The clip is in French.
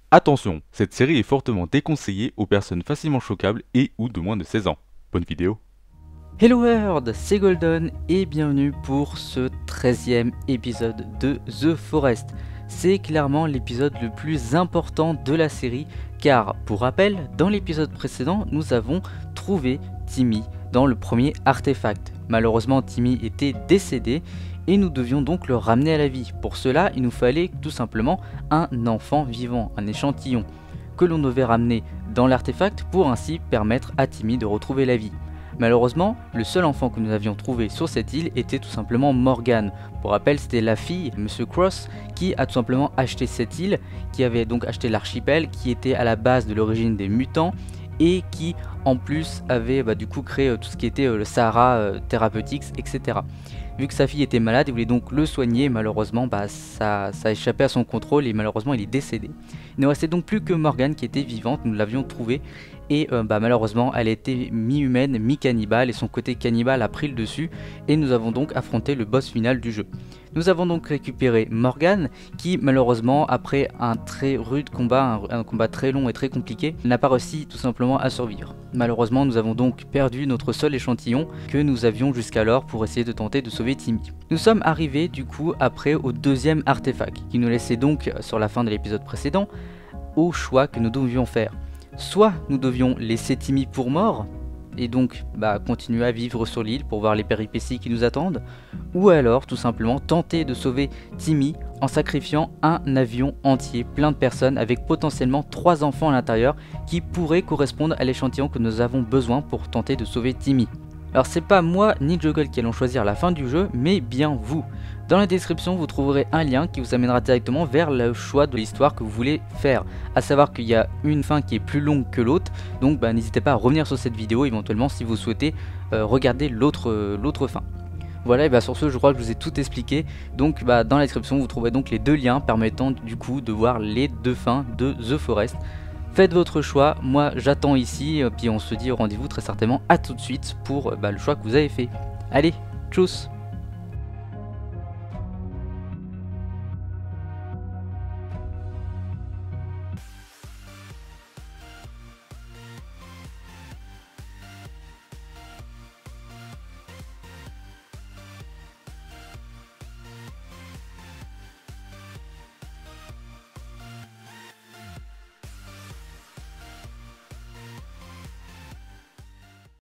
Attention, cette série est fortement déconseillée aux personnes facilement choquables et ou de moins de 16 ans. Bonne vidéo. Hello World, c'est Golden et bienvenue pour ce 13e épisode de The Forest. C'est clairement l'épisode le plus important de la série car, pour rappel, dans l'épisode précédent, nous avons trouvé Timmy dans le premier artefact. Malheureusement, Timmy était décédé et nous devions donc le ramener à la vie. Pour cela, il nous fallait tout simplement un enfant vivant, un échantillon, que l'on devait ramener dans l'artefact pour ainsi permettre à Timmy de retrouver la vie. Malheureusement, le seul enfant que nous avions trouvé sur cette île était tout simplement Morgan. Pour rappel, c'était la fille, Monsieur Cross, qui a tout simplement acheté cette île, qui avait donc acheté l'archipel, qui était à la base de l'origine des mutants, et qui en plus avait du coup créé tout ce qui était le Sahara Therapeutics, etc. Vu que sa fille était malade, il voulait donc le soigner, malheureusement ça a échappé à son contrôle et malheureusement il est décédé. Il ne restait donc plus que Morgane qui était vivante, nous l'avions trouvée et malheureusement elle était mi-humaine, mi-cannibale et son côté cannibale a pris le dessus et nous avons donc affronté le boss final du jeu. Nous avons donc récupéré Morgane qui malheureusement après un très rude combat, un combat très long et très compliqué, n'a pas réussi tout simplement à survivre. Malheureusement nous avons donc perdu notre seul échantillon que nous avions jusqu'alors pour essayer de tenter de sauver Timmy. Nous sommes arrivés du coup après au deuxième artefact qui nous laissait donc sur la fin de l'épisode précédent au choix que nous devions faire. Soit nous devions laisser Timmy pour mort et donc continuer à vivre sur l'île pour voir les péripéties qui nous attendent, ou alors tout simplement tenter de sauver Timmy en sacrifiant un avion entier plein de personnes avec potentiellement 3 enfants à l'intérieur qui pourraient correspondre à l'échantillon que nous avons besoin pour tenter de sauver Timmy. Alors c'est pas moi ni Juggle qui allons choisir la fin du jeu, mais bien vous. Dans la description vous trouverez un lien qui vous amènera directement vers le choix de l'histoire que vous voulez faire. A savoir qu'il y a une fin qui est plus longue que l'autre, donc n'hésitez pas à revenir sur cette vidéo éventuellement si vous souhaitez regarder l'autre fin. Voilà, et sur ce je crois que je vous ai tout expliqué, donc dans la description vous trouverez donc les deux liens permettant du coup de voir les deux fins de The Forest. Faites votre choix, moi j'attends ici, puis on se dit au rendez-vous très certainement à tout de suite pour le choix que vous avez fait. Allez, tchuss!